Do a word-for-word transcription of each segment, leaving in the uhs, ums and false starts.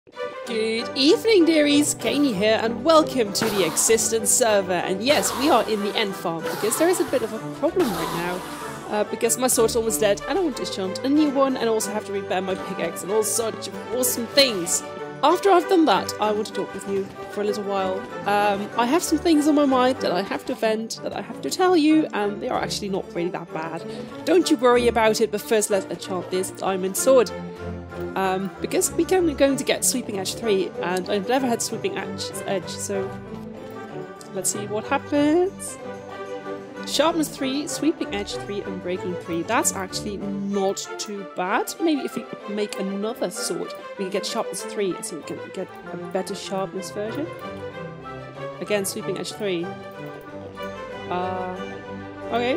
Good evening, dearies! Kani here, and welcome to the Existence server. And yes, we are in the end farm because there is a bit of a problem right now. Uh, because my sword's almost dead, and I want to enchant a new one, and also have to repair my pickaxe and all such awesome things. After I've done that, I want to talk with you for a little while. Um, I have some things on my mind that I have to vent, that I have to tell you, and they are actually not really that bad. Don't you worry about it, but first let's enchant this diamond sword. Um, because we're going to get Sweeping Edge three, and I've never had Sweeping Edge, edge so let's see what happens. Sharpness three, Sweeping Edge three, and Breaking three. That's actually not too bad. Maybe if we make another sword, we can get Sharpness three, so we can get a better Sharpness version. Again, Sweeping Edge three. Uh, okay.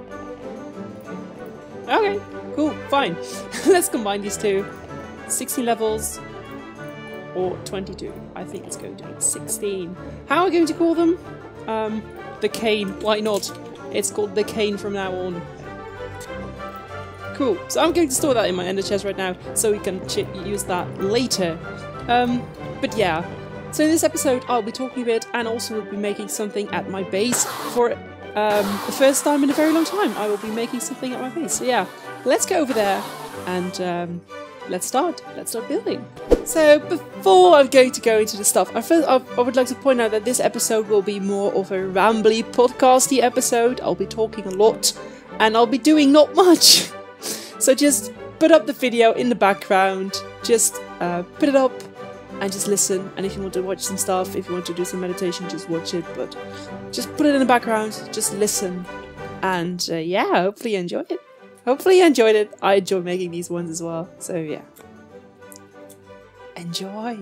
Okay, cool, fine. Let's combine these two. sixteen levels, or twenty-two. I think it's going to be sixteen. How are we going to call them? Um, the Cane. Why not? It's called the Cane from now on. Cool. So I'm going to store that in my ender chest right now, so we can ch use that later. Um, but yeah. So in this episode, I'll be talking a bit, and also will be making something at my base for um, the first time in a very long time. I will be making something at my base. So yeah, let's go over there and um, let's start. Let's start building. So before I'm going to go into the stuff, I, feel, I, I would like to point out that this episode will be more of a rambly, podcasty episode. I'll be talking a lot, and I'll be doing not much. So just put up the video in the background, just uh, put it up, and just listen. And if you want to watch some stuff, if you want to do some meditation, just watch it. But just put it in the background, just listen, and uh, yeah, hopefully you enjoy it. Hopefully you enjoyed it. I enjoy making these ones as well. So yeah. Enjoy!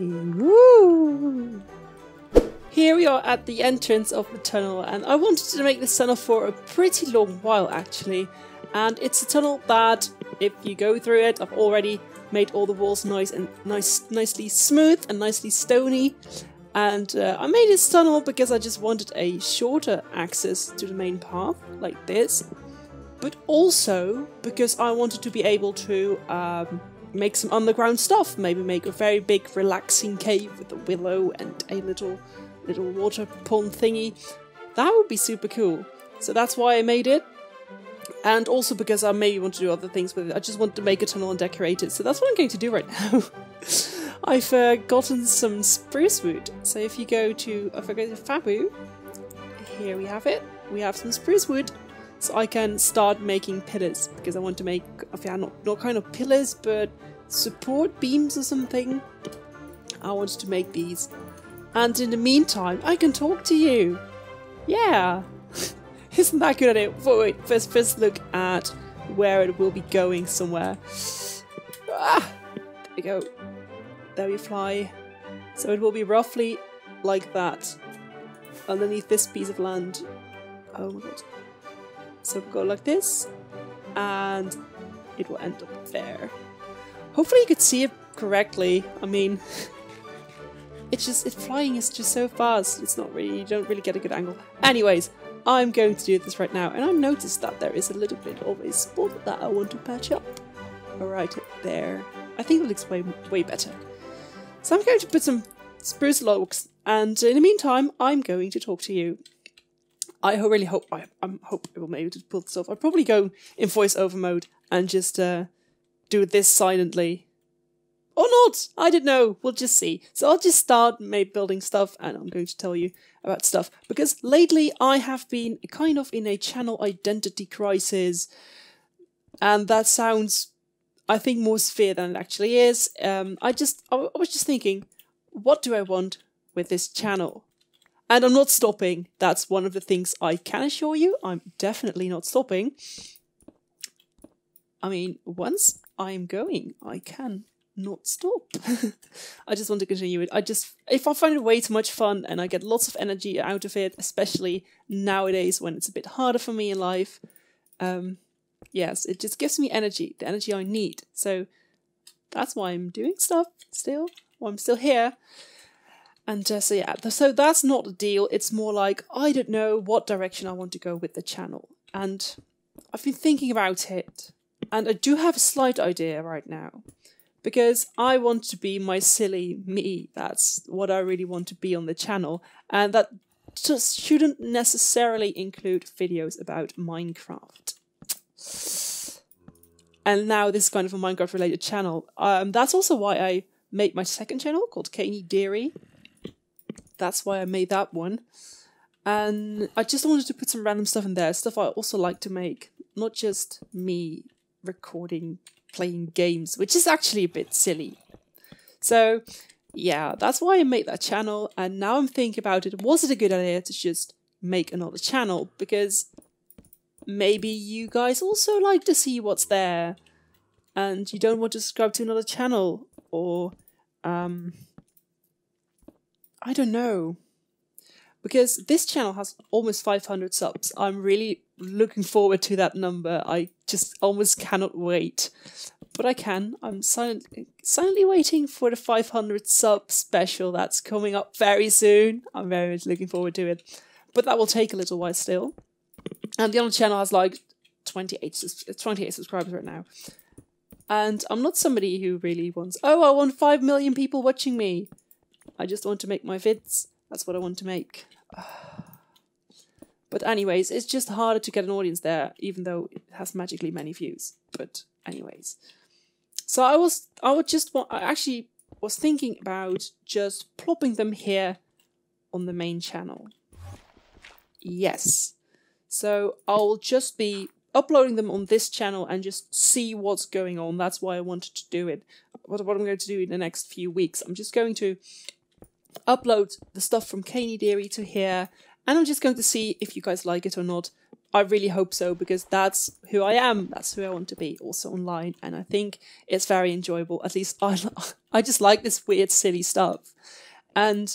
Woo! Here we are at the entrance of the tunnel, and I wanted to make this tunnel for a pretty long while actually. And it's a tunnel that, if you go through it, I've already made all the walls nice and nice, nicely smooth and nicely stony. And uh, I made this tunnel because I just wanted a shorter access to the main path, like this. But also because I wanted to be able to um, make some underground stuff. Maybe make a very big relaxing cave with a willow and a little little water pond thingy. That would be super cool. So that's why I made it. And also because I maybe want to do other things with it. I just want to make a tunnel and decorate it. So that's what I'm going to do right now. I've uh, gotten some spruce wood. So if you go to, if I go to Fabu, here we have it. We have some spruce wood. So I can start making pillars, because I want to make, yeah, not, not kind of pillars, but support beams or something. I wanted to make these. And in the meantime, I can talk to you. Yeah. Isn't that a good idea? Wait, first, first look at where it will be going somewhere. Ah, there we go. There we fly. So it will be roughly like that. Underneath this piece of land. Oh my god. So we'll go like this, and it will end up there. Hopefully you could see it correctly. I mean, it's just, it flying is just so fast. It's not really, you don't really get a good angle. Anyways, I'm going to do this right now, and I've noticed that there is a little bit of a spot that I want to patch up. Right there. I think it looks way, way better. So I'm going to put some spruce logs, and in the meantime, I'm going to talk to you. I really hope I, I hope I will be able to pull this off. I'll probably go in voiceover mode and just uh, do this silently. Or not! I don't know. We'll just see. So I'll just start maybe building stuff, and I'm going to tell you about stuff. Because lately I have been kind of in a channel identity crisis. And that sounds, I think, more severe than it actually is. Um, I just, I, I was just thinking, what do I want with this channel? And I'm not stopping. That's one of the things I can assure you. I'm definitely not stopping. I mean, once I'm going, I can not stop. I just want to continue it. I just, if I find it way too much fun and I get lots of energy out of it, especially nowadays when it's a bit harder for me in life, um, yes, it just gives me energy, the energy I need. So that's why I'm doing stuff still. Why I'm still here. And uh, so yeah, so that's not a deal. It's more like, I don't know what direction I want to go with the channel. And I've been thinking about it. And I do have a slight idea right now. because I want to be my silly me. That's what I really want to be on the channel, and that just shouldn't necessarily include videos about Minecraft. And now this is kind of a Minecraft related channel. Um, that's also why I made my second channel called Caney Dairy. That's why I made that one. And I just wanted to put some random stuff in there, stuff I also like to make. Not just me recording, playing games, which is actually a bit silly. So, yeah, that's why I made that channel. And now I'm thinking about it, was it a good idea to just make another channel? Because maybe you guys also like to see what's there. And you don't want to subscribe to another channel. Or, um... I don't know. Because this channel has almost five hundred subs. I'm really looking forward to that number. I just almost cannot wait. But I can. I'm silent, silently waiting for the five hundred sub special that's coming up very soon. I'm very much looking forward to it. But that will take a little while still. And the other channel has like twenty-eight, twenty-eight subscribers right now. And I'm not somebody who really wants, oh, I want five million people watching me. I just want to make my vids. That's what I want to make. But anyways, it's just harder to get an audience there, even though it has magically many views. But anyways. So I was, I would just want, I actually was thinking about just plopping them here on the main channel. Yes. So I'll just be uploading them on this channel and just see what's going on. That's why I wanted to do it. What, what I'm going to do in the next few weeks. I'm just going to upload the stuff from Caney Dairy to here, and I'm just going to see if you guys like it or not. I really hope so, because that's who I am. That's who I want to be, also online, and I think it's very enjoyable. At least I, I just like this weird, silly stuff. And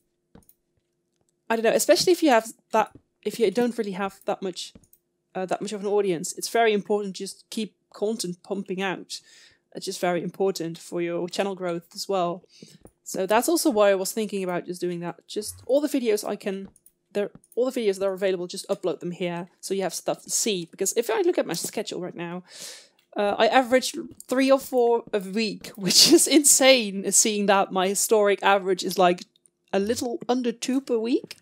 I don't know, especially if you have that, if you don't really have that much, uh, that much of an audience, it's very important to just keep content pumping out. It's just very important for your channel growth as well. So that's also why I was thinking about just doing that. Just all the videos I can, they're, all the videos that are available, just upload them here so you have stuff to see. Because if I look at my schedule right now, uh, I average three or four a week, which is insane, seeing that my historic average is like a little under two per week.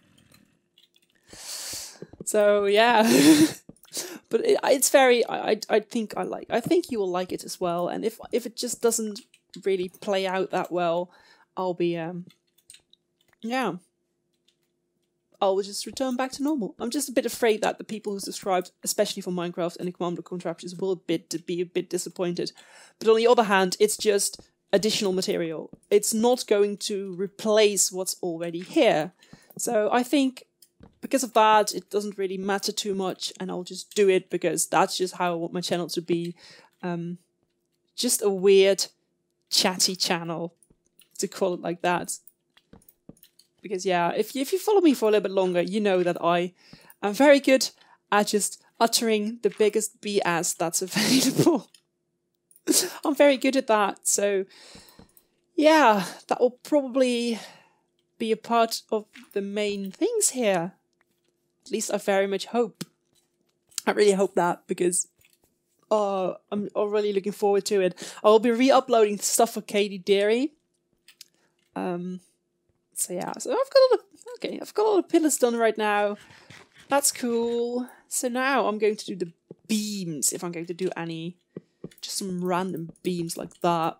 So yeah, but it, it's very, I, I, I think I like, I think you will like it as well. And if, if it just doesn't really play out that well, I'll be, um, yeah, I'll just return back to normal. I'm just a bit afraid that the people who subscribed, especially for Minecraft and the Command Contraptions, will a bit, be a bit disappointed. But on the other hand, it's just additional material. It's not going to replace what's already here. So I think because of that, it doesn't really matter too much, and I'll just do it because that's just how I want my channel to be. Um, just a weird, chatty channel, to call it like that. Because yeah, if you, if you follow me for a little bit longer, you know that I am very good at just uttering the biggest B S that's available. I'm very good at that, so yeah, that will probably be a part of the main things here. At least I very much hope. I really hope that, because oh, I'm already looking forward to it. I will be re-uploading stuff for Caney Dairy. Um, so yeah, so I've got all the, okay, I've got all the pillars done right now. That's cool. So now I'm going to do the beams, if I'm going to do any. Just some random beams like that.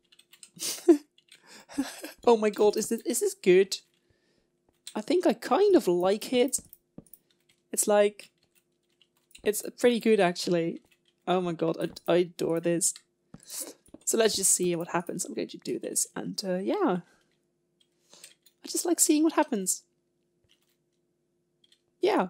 Oh my god, is this, is this good? I think I kind of like it. It's like, it's pretty good actually. Oh my god, I, I adore this. So let's just see what happens. I'm going to do this, and uh, yeah. I just like seeing what happens. Yeah.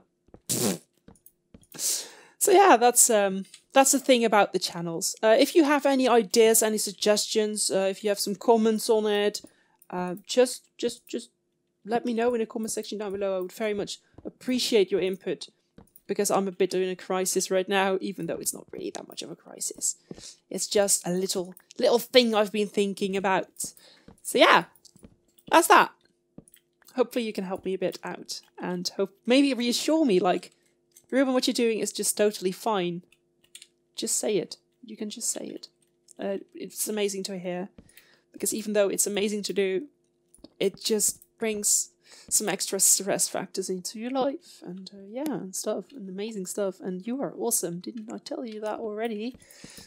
So yeah, that's um that's the thing about the channels. Uh, if you have any ideas, any suggestions, uh, if you have some comments on it, uh, just just just let me know in the comment section down below. I would very much appreciate your input, because I'm a bit in a crisis right now, even though it's not really that much of a crisis. It's just a little little thing I've been thinking about. So yeah, that's that. Hopefully you can help me a bit out, and hope maybe reassure me, like, Ruben, what you're doing is just totally fine. Just say it. You can just say it. Uh, it's amazing to hear, because even though it's amazing to do, it just brings some extra stress factors into your life, and uh, yeah, and stuff, and amazing stuff. And you are awesome. Didn't I tell you that already?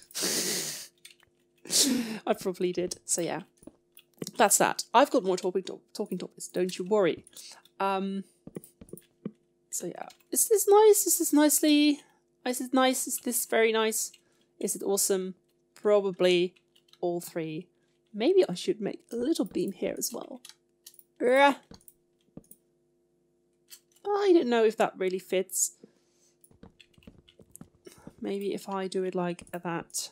I probably did. So yeah, that's that. I've got more talking to talking topics. Don't you worry. Um. So yeah, is this nice? Is this nicely? Is it nice? Is this very nice? Is it awesome? Probably all three. Maybe I should make a little beam here as well. I don't know if that really fits. Maybe if I do it like that.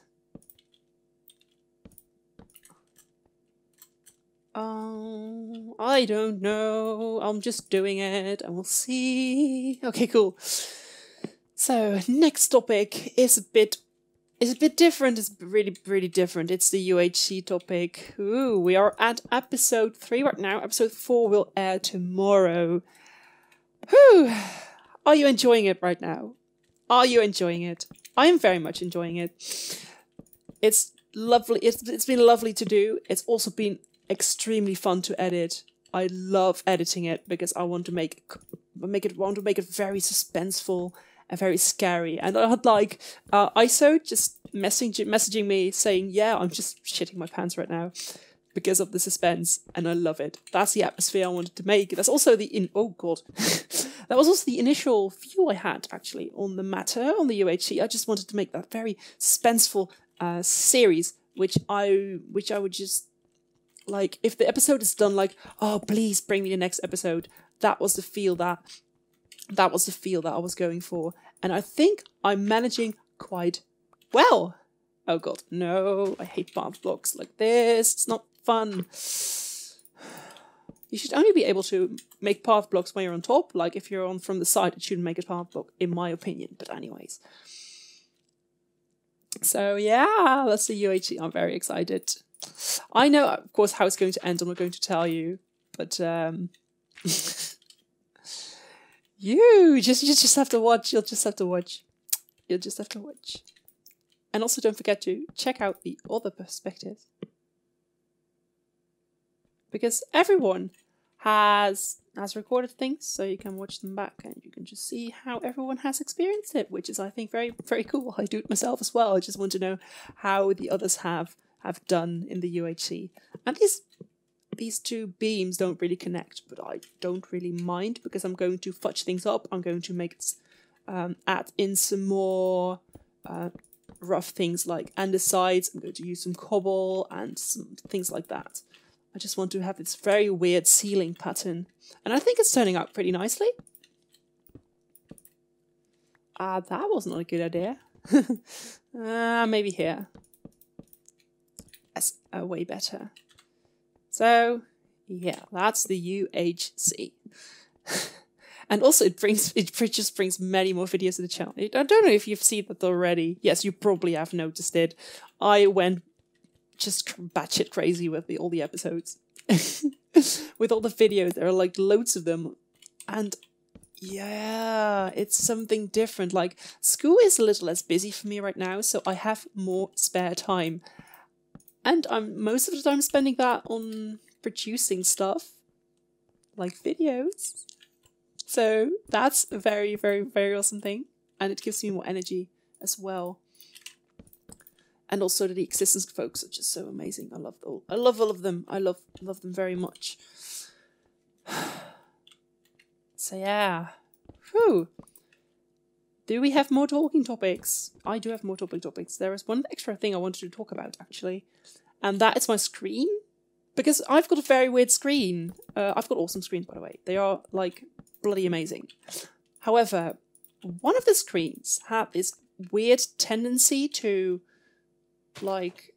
Oh, I don't know. I'm just doing it and we'll see. Okay, cool. So next topic is a bit is a bit different. It's really, really different. It's the U H C topic. Ooh, we are at episode three right now. Episode four will air tomorrow. Whew. Are you enjoying it right now? Are you enjoying it? I am very much enjoying it. It's lovely. It's it's been lovely to do. It's also been extremely fun to edit. I love editing it because I want to make make it want to make it very suspenseful and very scary. And I had like uh, I S O just messaging messaging me saying, "Yeah, I'm just shitting my pants right now because of the suspense," and I love it. That's the atmosphere I wanted to make. That's also the in oh god, that was also the initial view I had actually on the matter on the U H C. I just wanted to make that very suspenseful uh, series, which I which I would just. Like, if the episode is done, like, oh, please bring me the next episode. That was the feel that, that was the feel that I was going for. And I think I'm managing quite well. Oh god, no, I hate path blocks like this. It's not fun. You should only be able to make path blocks when you're on top. Like, if you're on from the side, it shouldn't make a path block, in my opinion. But anyways. So, yeah, that's the U H C. I'm very excited. I know, of course, how it's going to end. I'm not going to tell you, but um, you just you just have to watch. You'll just have to watch. You'll just have to watch. And also, don't forget to check out the other perspectives, because everyone has has recorded things, so you can watch them back and you can just see how everyone has experienced it, which is, I think, very very cool. I do it myself as well. I just want to know how the others have. have done in the U H C. And these these two beams don't really connect, but I don't really mind because I'm going to fudge things up. I'm going to make it, um, add in some more uh, rough things like andesites. I'm going to use some cobble and some things like that. I just want to have this very weird ceiling pattern. And I think it's turning out pretty nicely. Ah, uh, that was not a good idea. uh, maybe here. That's uh, way better. So, yeah, that's the U H C. And also, it brings it just brings many more videos to the channel. I don't know if you've seen that already. Yes, you probably have noticed it. I went just batshit crazy with the, all the episodes. With all the videos, there are like loads of them. And yeah, it's something different. Like, school is a little less busy for me right now, so I have more spare time. And I'm most of the time spending that on producing stuff, like videos. So that's a very, very, very awesome thing. And it gives me more energy as well. And also the existence folks are just so amazing. I love all I love all of them. I love love them very much. So yeah. Whew. Do we have more talking topics? I do have more talking topics. There is one extra thing I wanted to talk about, actually. And that is my screen. Because I've got a very weird screen. Uh, I've got awesome screens, by the way. They are, like, bloody amazing. However, one of the screens had this weird tendency to, like...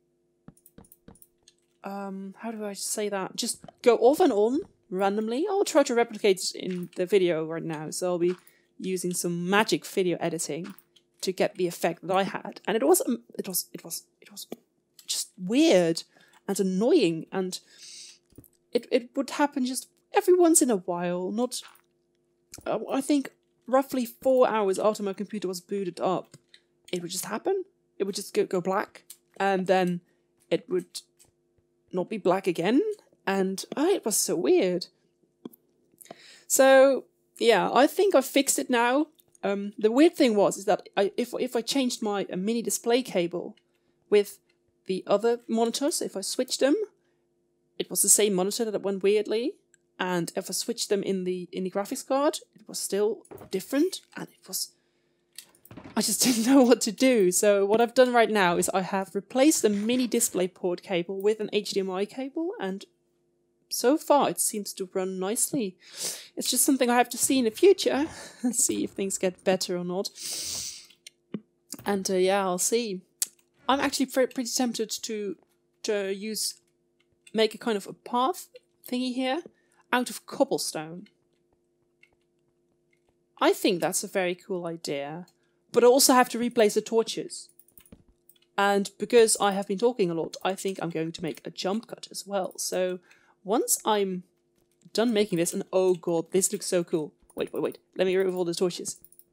Um, how do I say that? Just go off and on, randomly. I'll try to replicate it in the video right now. So I'll be... using some magic video editing to get the effect that I had, and it was it was it was it was just weird and annoying, and it it would happen just every once in a while. Not, uh, I think roughly four hours after my computer was booted up, it would just happen. It would just go go black, and then it would not be black again. And oh, it was so weird. So yeah, I think I fixed it now. Um, the weird thing was is that I, if if I changed my uh, mini display cable with the other monitors, if I switched them, it was the same monitor that went weirdly. And if I switched them in the in the graphics card, it was still different, and it was. I just didn't know what to do. So what I've done right now is I have replaced the mini DisplayPort cable with an H D M I cable, and so far it seems to run nicely. It's just something I have to see in the future and see if things get better or not. And uh, yeah, I'll see. I'm actually pretty tempted to to use make a kind of a path thingy here out of cobblestone. I think that's a very cool idea. But I also have to replace the torches. And because I have been talking a lot, I think I'm going to make a jump cut as well. So once I'm done making this, and oh god, this looks so cool. Wait, wait, wait. Let me remove all the torches.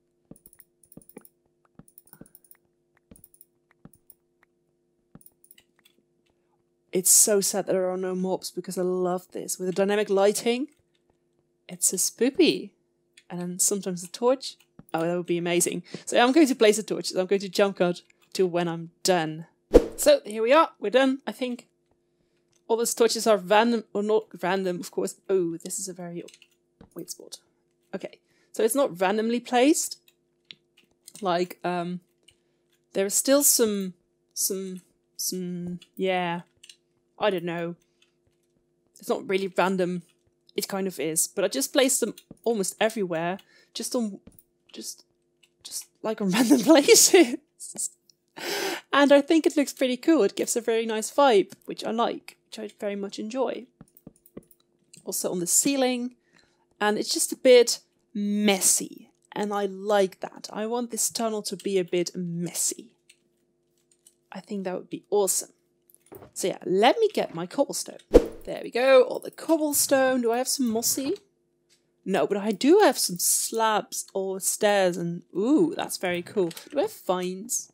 It's so sad that there are no mobs because I love this. With the dynamic lighting, it's so spoopy. And then sometimes the torch. Oh, that would be amazing. So I'm going to place the torches. I'm going to jump cut to when I'm done. So here we are. We're done, I think. All those torches are random, or not random, of course. Oh, this is a very weird spot. Okay, so it's not randomly placed. Like, um, there are still some, some, some, yeah, I don't know. It's not really random. It kind of is, but I just placed them almost everywhere, just on. Just, just like on random places. And I think it looks pretty cool. It gives a very nice vibe, which I like, which I very much enjoy. Also on the ceiling. And it's just a bit messy. And I like that. I want this tunnel to be a bit messy. I think that would be awesome. So yeah, let me get my cobblestone. There we go, all the cobblestone. Do I have some mossy? No, but I do have some slabs or stairs, and ooh, that's very cool. Do I have vines?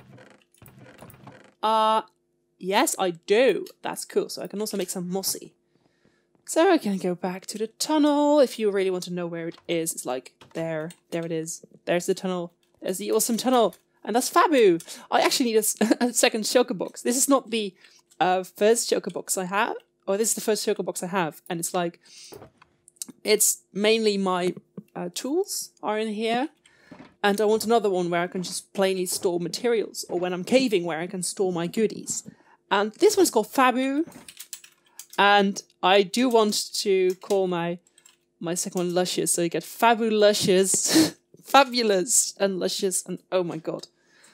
Uh, yes, I do. That's cool. So I can also make some mossy. So I can go back to the tunnel. If you really want to know where it is, it's like there. There it is. There's the tunnel. There's the awesome tunnel. And that's Fabu. I actually need a, a second shulker box. This is not the uh, first shulker box I have. Or this is the first shulker box I have. And it's like... It's mainly my uh, tools are in here, and I want another one where I can just plainly store materials, or when I'm caving where I can store my goodies. And this one's called Fabu, and I do want to call my my second one Luscious, so you get Fabulous, Fabulous, and Luscious, and oh my god.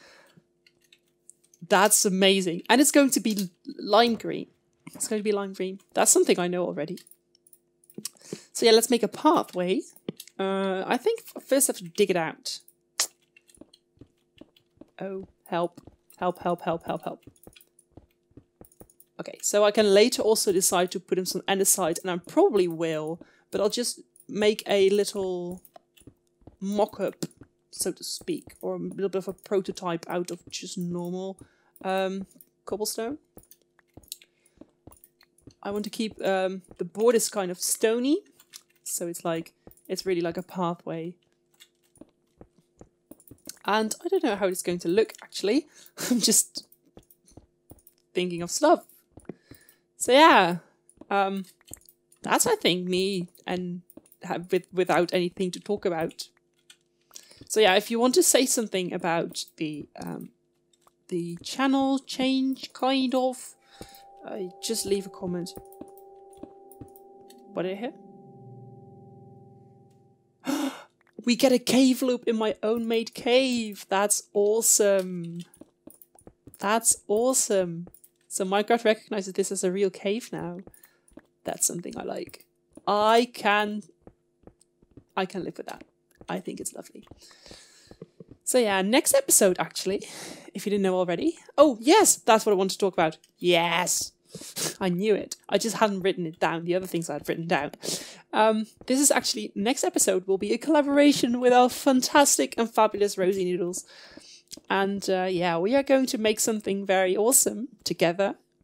That's amazing. And it's going to be lime green. It's going to be lime green. That's something I know already. So yeah, let's make a pathway. Uh, I think first I have to dig it out. Oh, help. Help, help, help, help, help. Okay, so I can later also decide to put in some andesite, and I probably will, but I'll just make a little mock-up, so to speak, or a little bit of a prototype out of just normal um, cobblestone. I want to keep um, the board is kind of stony, so it's like it's really like a pathway. And I don't know how it's going to look actually. I'm just thinking of stuff. So yeah, um, that's I think me and have with without anything to talk about. So yeah, if you want to say something about the um, the channel change, kind of. Uh, just leave a comment. What did I hear? We get a cave loop in my own made cave. That's awesome. That's awesome. So Minecraft recognizes this as a real cave now. That's something I like. I can... I can live with that. I think it's lovely. So yeah, next episode actually, if you didn't know already. Oh yes, that's what I want to talk about. Yes! I knew it. I just hadn't written it down. The other things I had written down. Um, this is actually, next episode will be a collaboration with our fantastic and fabulous Rosie Noodles. And uh, yeah, we are going to make something very awesome together.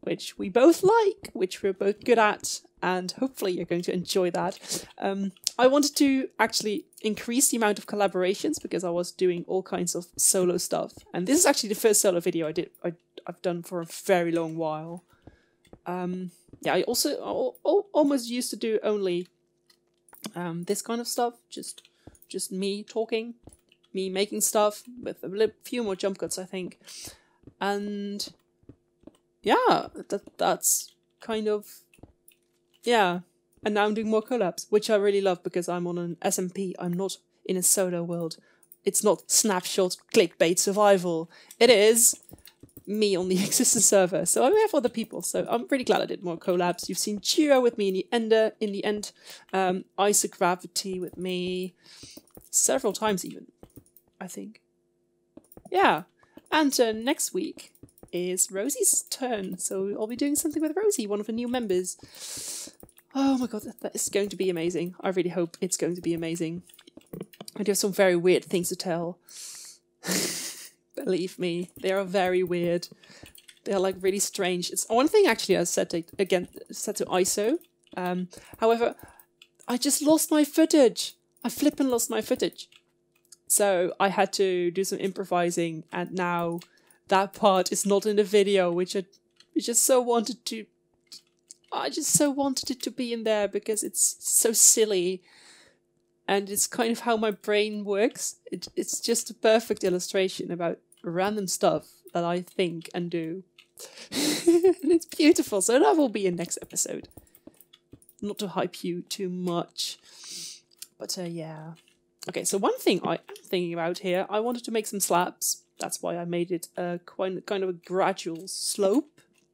which we both like, which we're both good at, and hopefully you're going to enjoy that. Um, I wanted to actually increase the amount of collaborations because I was doing all kinds of solo stuff. And this is actually the first solo video I did, I, I've done for a very long while. Um, yeah, I also al al almost used to do only um, this kind of stuff, just just me talking, me making stuff with a few more jump cuts, I think. And yeah, that that's kind of, yeah. And now I'm doing more collabs, which I really love because I'm on an S M P. I'm not in a solo world. It's not snapshot clickbait survival. It is me on the existence server. So I have other people. So I'm really glad I did more collabs. You've seen Chiro with me in the ender in the end. Um, Isogravity with me several times even, I think. Yeah. And uh, next week is Rosie's turn. So I'll be doing something with Rosie, one of the new members. Oh my god, that is going to be amazing. I really hope it's going to be amazing. I do have some very weird things to tell. Believe me, they are very weird. They are like really strange. It's one thing actually I said to, again, said to I S O. Um, however, I just lost my footage. I flippin' lost my footage. So I had to do some improvising, and now that part is not in the video, which I, I just so wanted to I just so wanted it to be in there because it's so silly and it's kind of how my brain works. It, it's just a perfect illustration about random stuff that I think and do. And it's beautiful, so that will be in next episode. Not to hype you too much, but uh, yeah. Okay, so one thing I am thinking about here, I wanted to make some slabs. That's why I made it a quite, kind of a gradual slope.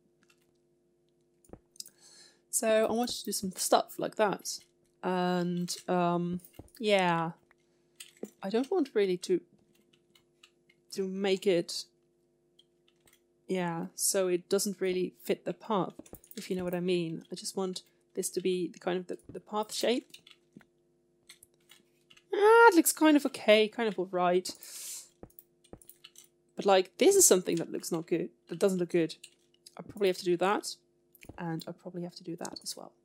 So I wanted to do some stuff like that. And um, yeah, I don't want really to to make it, yeah, so it doesn't really fit the path, if you know what I mean. I just want this to be the kind of the, the path shape. Ah, it looks kind of okay, kind of alright. But like, this is something that looks not good, that doesn't look good. I probably have to do that. And I probably have to do that as well.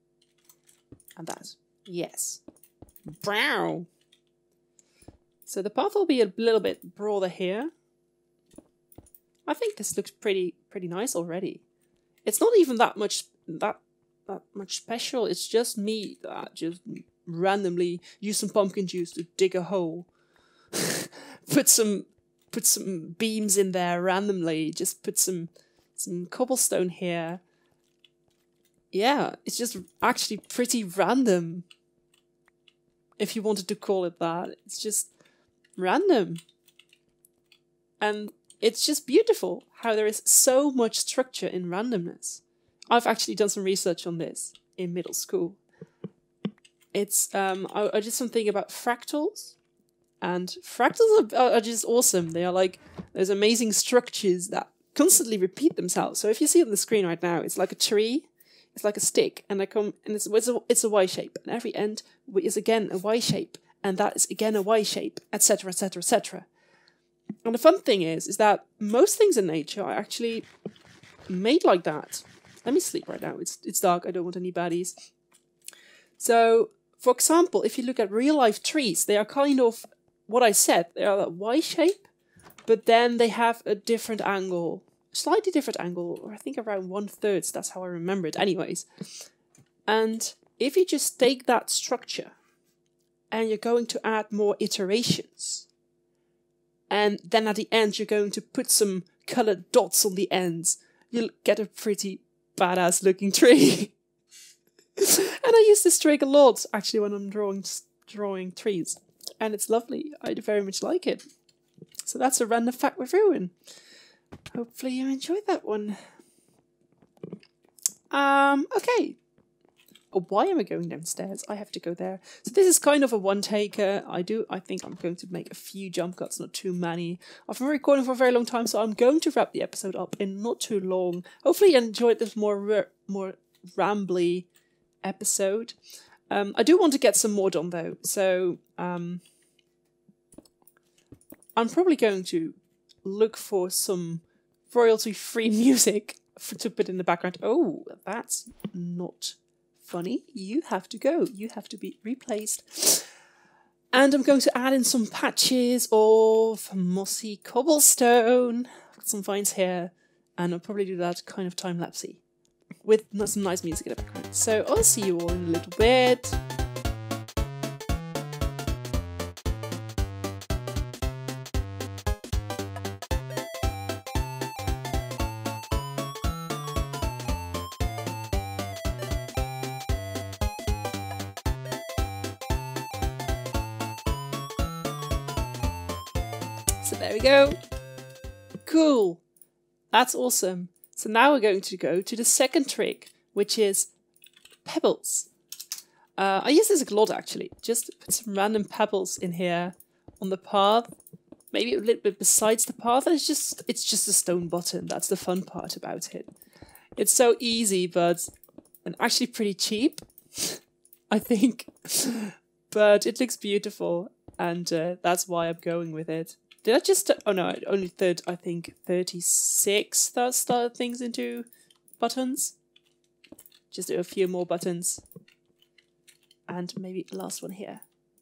And that. Yes. Brow. So the path will be a little bit broader here. I think this looks pretty pretty nice already. It's not even that much that that much special. It's just me that just randomly use some pumpkin juice to dig a hole. put some put some beams in there randomly. Just put some some cobblestone here. Yeah, it's just actually pretty random. If you wanted to call it that. It's just random. And it's just beautiful how there is so much structure in randomness. I've actually done some research on this in middle school. It's, um, I, I did something about fractals. And fractals are, are just awesome. They are like those amazing structures that constantly repeat themselves. So if you see it on the screen right now, it's like a tree. It's like a stick, and they come, and it's it's a, it's a Y shape, and every end is again a Y shape, and that is again a Y shape, et cetera, et cetera, et cetera. And the fun thing is, is that most things in nature are actually made like that. Let me sleep right now. It's it's dark. I don't want any baddies. So, for example, if you look at real life trees, they are kind of what I said. They are that Y shape, but then they have a different angle. Slightly different angle, or I think around one third, that's how I remember it anyways. And if you just take that structure and you're going to add more iterations, and then at the end you're going to put some colored dots on the ends, you'll get a pretty badass looking tree. And I use this trick a lot actually when I'm drawing drawing trees, and it's lovely. I very much like it. So that's a random fact with Ruin. Hopefully you enjoyed that one. Um, okay. Oh, why am I going downstairs? I have to go there. So this is kind of a one-taker. I do, I think I'm going to make a few jump cuts, not too many. I've been recording for a very long time, so I'm going to wrap the episode up in not too long. Hopefully you enjoyed this more, more rambly episode. Um, I do want to get some more done though, so um, I'm probably going to look for some royalty-free music for, to put in the background. Oh, that's not funny. You have to go. You have to be replaced. And I'm going to add in some patches of mossy cobblestone. I've got some vines here. And I'll probably do that kind of time-lapsey with some nice music in the background. So I'll see you all in a little bit. So there we go. Cool. That's awesome. So now we're going to go to the second trick, which is pebbles. Uh, I use this a lot actually. Just put some random pebbles in here on the path. Maybe a little bit besides the path. And it's just it's just a stone button. That's the fun part about it. It's so easy, but and actually pretty cheap, I think. But it looks beautiful, and uh, that's why I'm going with it. Did I just... Oh no, I only third, I think thirty-six that started things into buttons. Just do a few more buttons. And maybe the last one here.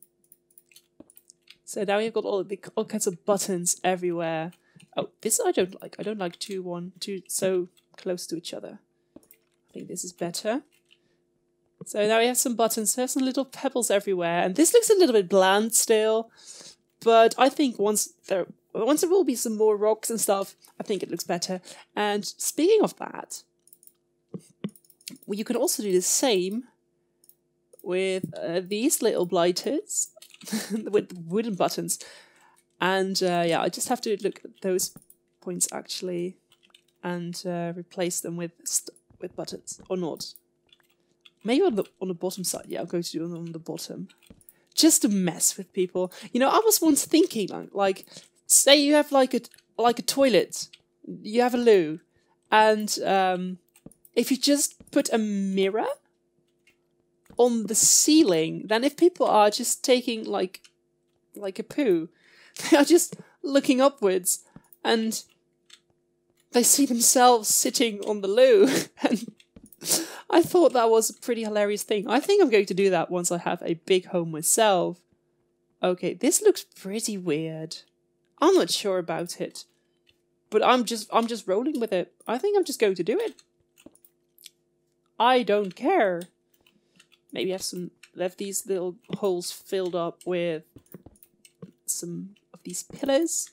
So now we've got all the all kinds of buttons everywhere. Oh, this I don't like. I don't like two, one, two so close to each other. I think this is better. So now we have some buttons. There's some little pebbles everywhere. And this looks a little bit bland still. But I think once there, once there will be some more rocks and stuff, I think it looks better. And speaking of that, well, you can also do the same with uh, these little blighters with wooden buttons. And uh, yeah, I just have to look at those points actually and uh, replace them with st with buttons or not. Maybe on the on the bottom side. Yeah, I'm going to do it on the bottom. Just to mess with people. You know, I was once thinking, like, like, say you have like a like a toilet, you have a loo, and um, if you just put a mirror on the ceiling, then if people are just taking like like a poo, they are just looking upwards, and they see themselves sitting on the loo, and I thought that was a pretty hilarious thing. I think I'm going to do that once I have a big home myself. Okay, this looks pretty weird. I'm not sure about it. But I'm just I'm just rolling with it. I think I'm just going to do it. I don't care. Maybe have some left these little holes filled up with some of these pillars.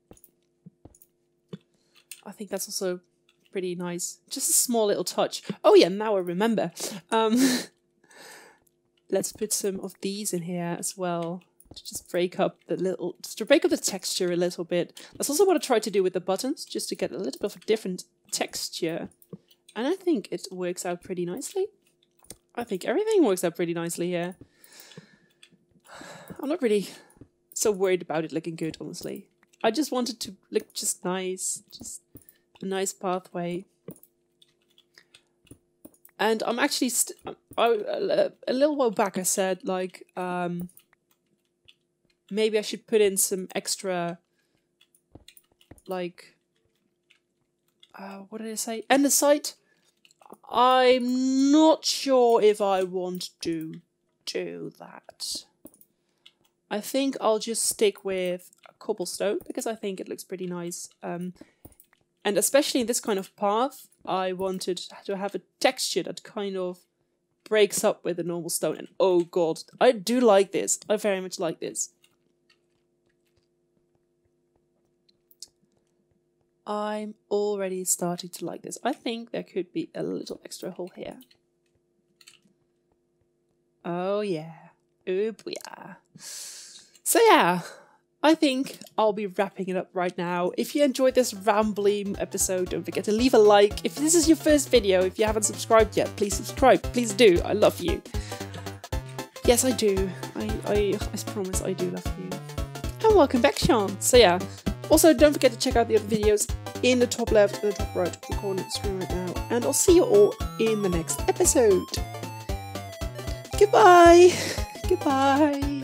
I think that's also pretty nice. Just a small little touch. Oh yeah, now I remember. Um, let's put some of these in here as well to just break up the little, just to break up the texture a little bit. That's also what I tried to do with the buttons, just to get a little bit of a different texture. And I think it works out pretty nicely. I think everything works out pretty nicely here. I'm not really so worried about it looking good, honestly. I just want it to look just nice. Just a nice pathway. And I'm actually st I, a, a little while back I said like um, maybe I should put in some extra like uh, what did I say? Andesite. I'm not sure if I want to do that. I think I'll just stick with cobblestone because I think it looks pretty nice. Um, And especially in this kind of path, I wanted to have a texture that kind of breaks up with the normal stone. And oh god, I do like this. I very much like this. I'm already starting to like this. I think there could be a little extra hole here. Oh yeah. Oh yeah. So yeah. I think I'll be wrapping it up right now. If you enjoyed this rambling episode, don't forget to leave a like. If this is your first video, if you haven't subscribed yet, please subscribe. Please do. I love you. Yes, I do. I, I, I promise I do love you. And welcome back, Sean. So yeah. Also, don't forget to check out the other videos in the top left and the top right of the corner of the screen right now. And I'll see you all in the next episode. Goodbye. Goodbye.